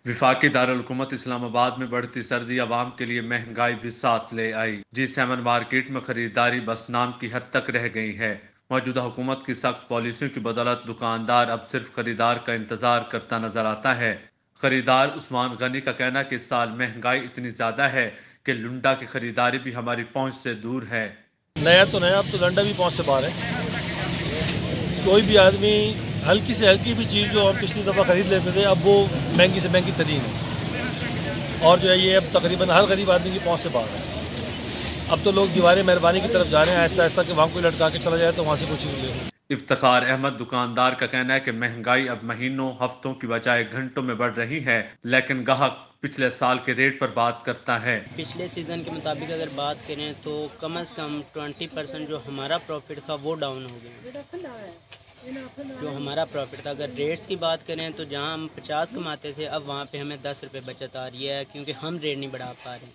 विफाकी दारुल-हुकूमत इस्लामाबाद में बढ़ती सर्दी आवाम के लिए महंगाई भी साथ ले आई। G7 मार्केट में खरीदारी बस नाम की हद तक रह गई है। मौजूदा हुकूमत की सख्त पॉलिसियों की बदौलत दुकानदार अब सिर्फ खरीदार का इंतजार करता नजर आता है। खरीदार उस्मान गनी का कहना कि इस साल महंगाई इतनी ज्यादा है कि लुंडा की खरीदारी भी हमारी पहुंच से दूर है। नया तो नया, अब तो लंडा भी पहुंच से बाहर है। कोई भी आदमी हल्की से हल्की भी चीज़ जो हम पिछली दफ़ा ख़रीद लेते थे, अब वो महंगी से महंगी तरीन है। और जो है ये अब तकरीबन हर गरीब आदमी की पहुंच से बाहर है। अब तो लोग दीवारें मेहरबानी की तरफ जा रहे हैं आहिस्ता आहिस्ता कि वहाँ कोई लटका के चला जाए तो वहाँ से कुछ चीज़ ले। इफ्तिखार अहमद दुकानदार का कहना है कि महंगाई अब महीनों हफ्तों की बजाय घंटों में बढ़ रही है, लेकिन ग्राहक पिछले साल के रेट पर बात करता है। पिछले सीज़न के मुताबिक अगर बात करें तो कम से कम 20% जो हमारा प्रॉफिट था वो डाउन हो गया। जो हमारा प्रॉफिट था, अगर रेट्स की बात करें तो जहां हम 50 कमाते थे, अब वहां पे हमें 10 रुपये बचत आ रही है, क्योंकि हम रेट नहीं बढ़ा पा रहे।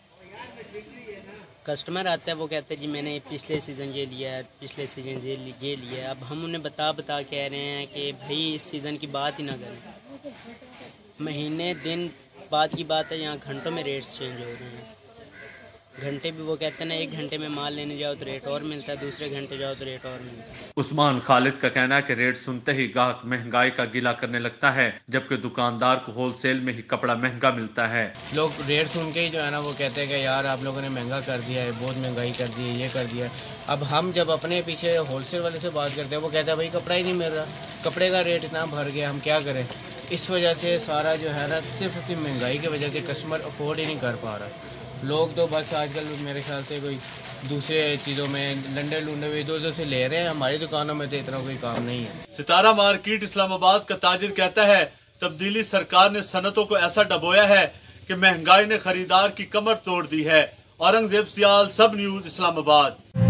कस्टमर आता है, वो कहते हैं जी मैंने पिछले सीज़न ये लिया है, पिछले सीज़न ये लिया है। अब हम उन्हें बता कह रहे हैं कि भाई इस सीज़न की बात ही ना करें। महीने दिन बाद की बात है, यहाँ घंटों में रेट्स चेंज हो रहे हैं। घंटे भी वो कहते हैं ना, 1 घंटे में माल लेने जाओ तो रेट और मिलता है, दूसरे घंटे जाओ तो रेट और मिलता है। उस्मान खालिद का कहना है कि रेट सुनते ही ग्राहक महंगाई का गिला करने लगता है, जबकि दुकानदार को होलसेल में ही कपड़ा महंगा मिलता है। लोग रेट सुन के ही जो है ना वो कहते हैं कि यार आप लोगों ने महंगा कर दिया है, बहुत महंगाई कर दी है, ये कर दिया है। अब हम जब अपने पीछे होलसेल वाले से बात करते हैं, वो कहता है भाई कपड़ा ही नहीं मिल रहा, कपड़े का रेट इतना भर गया, हम क्या करें। इस वजह से सारा जो है ना सिर्फ महंगाई की वजह से कस्टमर अफोर्ड ही नहीं कर पा रहा। लोग तो बस आजकल मेरे ख्याल से कोई दूसरे चीज़ों में लंडे लुंडे इधर उधर से ले रहे हैं। हमारी दुकानों में तो इतना कोई काम नहीं है। सितारा मार्केट इस्लामाबाद का ताजिर कहता है तब्दीली सरकार ने सनतों को ऐसा डबोया है कि महंगाई ने खरीदार की कमर तोड़ दी है। औरंगजेब सियाल, सब न्यूज़ इस्लामाबाद।